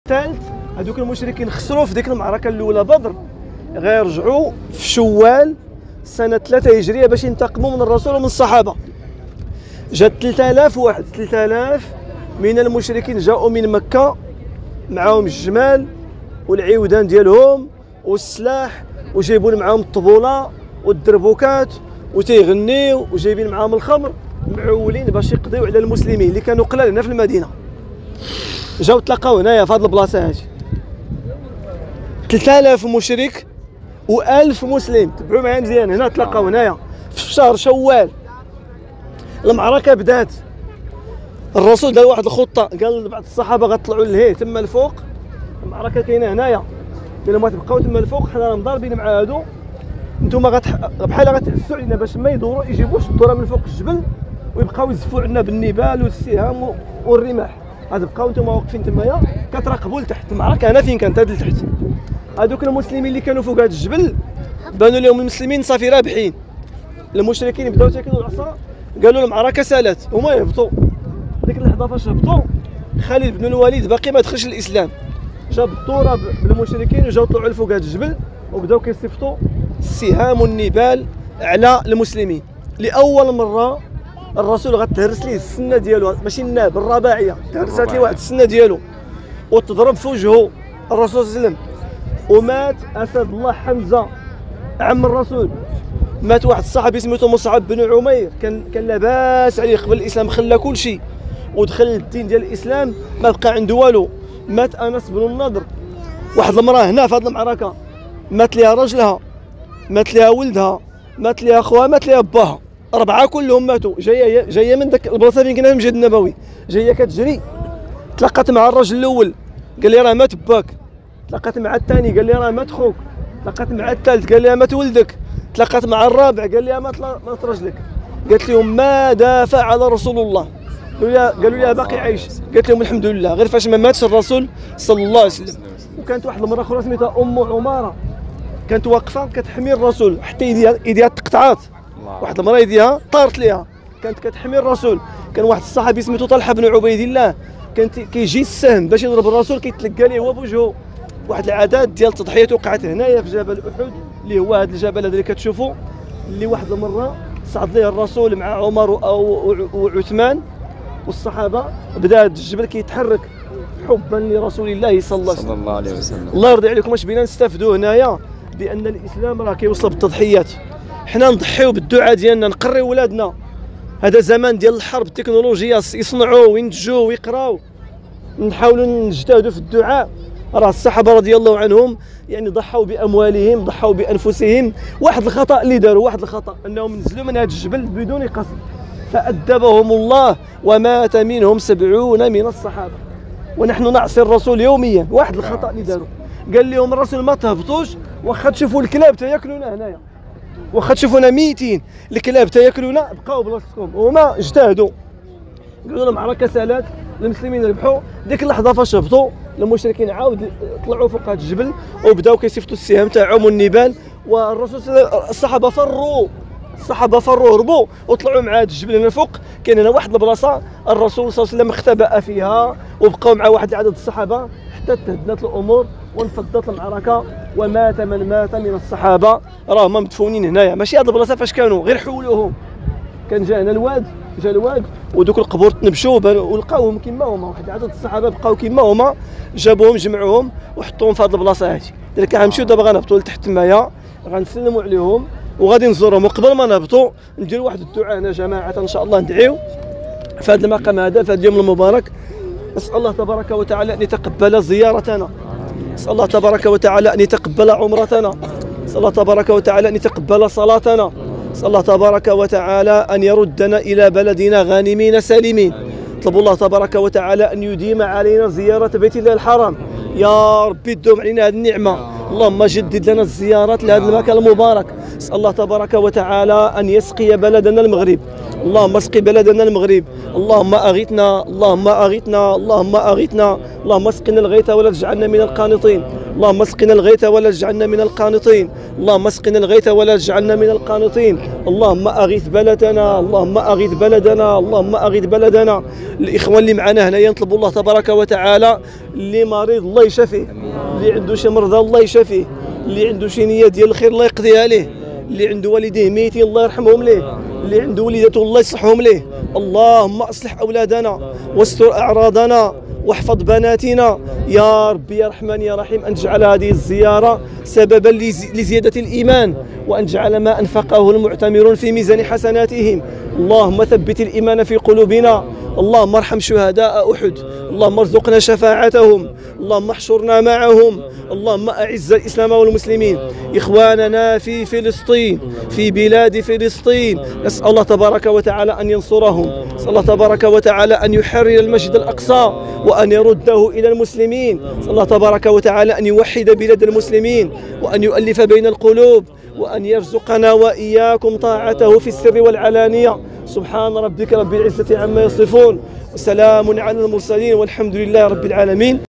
الثالث هذوك المشركين خسروا في ديك المعركه الاولى بدر، غيرجعوا في شوال سنه 3 هجريه باش ينتقموا من الرسول ومن الصحابه. جات 3000 واحد، 3000 من المشركين جاءوا من مكه معاهم الجمال والعيودان ديالهم والسلاح، وجايبون معاهم الطبوله والدربوكات وتيغنيو، وجايبين معاهم الخمر، معولين باش يقضيو على المسلمين اللي كانوا قلال هنا في المدينه. جاو تلاقاو هنايا في هاد البلاصه هادي 3000 مشرك و1000 مسلم. تبعوا معايا مزيان، هنا تلاقاو هنايا في شهر شوال. المعركه بدات، الرسول دار واحد الخطه، قال لبعض الصحابه غطلعوا لهيه تما الفوق، المعركه كاينه هنايا، قال لهم غتبقاو تما الفوق، حنا مضاربين مع هادو، نتوما بحال غتحسوا علينا باش ما يدوروا يجيبوش الدوره من فوق الجبل ويبقاو يزفوا عندنا بالنبال والسهام والرماح. غتبقاو نتوما واقفين تمايا كتراقبوا لتحت. المعركه هنا فين كانت؟ هاد لتحت. هادوك المسلمين اللي كانوا فوق هاد الجبل بانوا لهم المسلمين صافي رابحين. المشركين بداو تاكلوا العصا، قالوا المعركه سالات، هما يهبطوا. ديك اللحظه فاش هبطوا، خالد بن الوليد باقي ما دخلش الاسلام، جاب الدوره بالمشركين وجاو طلعوا لفوق هاد الجبل وبداو كيصيفطوا السهام والنبال على المسلمين. لاول مره الرسول غتهرس ليه السنه ديالو، ماشي الناب، الرباعيه، تهرسات ليه واحد السنه ديالو وتضرب في وجهه الرسول صلى الله عليه وسلم. ومات اسد الله حمزه عم الرسول، مات واحد الصحابي سميتو مصعب بن عمير، كان لاباس عليه قبل الاسلام، خلى كل شيء ودخل الدين ديال الاسلام، ما بقى عنده والو. مات انس بن النضر، واحد المراه هنا في هذه المعركه مات ليها راجلها، مات ليها ولدها، مات ليها خوها، مات ليها باها، 4 كلهم ماتوا. جايه من داك البلاصه فين كاين المسجد النبوي، جايه كتجري، تلاقات مع الراجل الاول قال لي راه مات باك، تلاقات مع الثاني قال لي راه مات خوك، تلاقات مع الثالث قال لي مات ولدك، تلاقات مع الرابع قال لي مات راجلك. قالت لهم ماذا فعل رسول الله؟ قالوا لي باقي عايش. قالت لهم الحمد لله، غير فاش ما ماتش الرسول صلى الله عليه وسلم. وكانت واحد المراه اخرى سميتها ام عماره، كانت واقفه كتحمي الرسول حتى يديها تقطعات، واحد المراه يديها طارت ليها، كانت كتحمي الرسول. كان واحد الصحابي سميتو طلحه بن عبيد الله، كان كيجي السهم باش يضرب الرسول كيتلقى ليه هو بوجهه. واحد العادات ديال التضحيات وقعت هنايا في جبل احد، اللي هو هذا الجبل هذا اللي كتشوفوا، اللي واحد المره صعد ليه الرسول مع عمر وعثمان والصحابه، بدا هذا الجبل كيتحرك حبا لرسول الله صلى الله عليه وسلم. الله يرضي عليكم، واش بينا نستافدوا هنايا؟ بان الاسلام راه كيوصل بالتضحيات. حنا نضحيو بالدعاء ديالنا، نقريو ولادنا. هذا زمان ديال الحرب، التكنولوجيا يصنعوا وينتجوا ويقراو، نحاولوا نجتهدوا في الدعاء. راه الصحابه رضي الله عنهم يعني ضحوا باموالهم، ضحوا بانفسهم. واحد الخطا اللي داروا، واحد الخطا انهم نزلوا من هذا الجبل بدون قصد، فادبهم الله ومات منهم 70 من الصحابه، ونحن نعصي الرسول يوميا. واحد الخطا اللي داروا، قال لهم الرسول ما تهبطوش، واخا تشوفوا الكلاب تاكلونا هنايا، واخا تشوفونا ميتين، الكلاب تاكلونا، بقاو بلاصتكم. وهما اجتهدوا، قالوا لهم معركه سالات، المسلمين ربحوا. ديك اللحظه فاش هبطوا المشركين عاود طلعوا فوق هذا الجبل وبداو كيصيفطوا السهام تاعهم والنبال، والرسول الصحابه فروا هربوا وطلعوا مع هذا الجبل هنا فوق. كاين هنا واحد البلاصه الرسول صلى الله عليه وسلم اختبأ فيها، وبقاو مع واحد عدد الصحابه حتى تهدنت الامور وانفضت المعركه، ومات من مات من الصحابه. راهم مدفونين هنايا، ماشي هذه البلاصه فاش كانوا، غير حولوهم. كان جا هنا الواد، ودوك القبور تنبشوا ولقاوهم كما هما، واحد عدد الصحابه بقاو كما هما، جابوهم جمعوهم وحطوهم في هذه البلاصه هذه. درك غنمشيو دابا غنهبطوا لتحت تمايا، غنسلموا عليهم وغادي نزورهم. وقبل ما نهبطوا نديروا واحد الدعاء هنا جماعه ان شاء الله، ندعيو في هذا المقام هذا في هذا اليوم المبارك. نسال الله تبارك وتعالى ان يتقبل زيارتنا، نسال الله تبارك وتعالى ان يتقبل عمرتنا، نسال الله تبارك وتعالى ان يتقبل صلاتنا، نسال الله تبارك وتعالى ان يردنا الى بلدنا غانمين سالمين. اطلبوا الله تبارك وتعالى ان يديم علينا زياره بيت الله الحرام، يا ربي تدوم علينا هذه النعمه. اللهم جدد لنا الزيارات لهذا المكان المبارك. نسال الله تبارك وتعالى ان يسقي بلدنا المغرب اللهم اسق بلدنا المغرب، اللهم أغثنا، اللهم أغثنا، اللهم أغثنا، اللهم اسقنا الغيث ولا تجعلنا من القانطين، اللهم اسقنا الغيث ولا تجعلنا من القانطين، اللهم اسقنا الغيث ولا تجعلنا من القانطين، اللهم أغث بلدنا، اللهم أغث بلدنا، اللهم أغث بلدنا. الإخوان اللي معنا هنايا نطلبوا الله تبارك وتعالى اللي مريض الله يشفيه، اللي عنده شي مرضى الله يشفيه، اللي عنده شي نية ديال الخير الله يقضيها ليه، اللي عنده والديه ميتين الله يرحمهم ليه، اللي عنده وليداته الله يصلحهم ليه. اللهم اصلح اولادنا واستر اعراضنا واحفظ بناتنا يا ربي يا رحمن يا رحيم. ان تجعل هذه الزياره سببا لزياده الايمان، وان تجعل ما انفقه المعتمرون في ميزان حسناتهم. اللهم ثبت الايمان في قلوبنا، اللهم ارحم شهداء احد، اللهم ارزقنا شفاعتهم، اللهم احشرنا معهم، اللهم اعز الاسلام والمسلمين. اخواننا في فلسطين، في بلاد فلسطين، نسال الله تبارك وتعالى ان ينصرهم، نسال الله تبارك وتعالى ان يحرر المسجد الاقصى وان يرده الى المسلمين، نسال الله تبارك وتعالى ان يوحد بلاد المسلمين وان يؤلف بين القلوب وأن يرزقنا وإياكم طاعته في السر والعلانية. سبحان ربك رب العزة عما يصفون وسلام على المرسلين والحمد لله رب العالمين.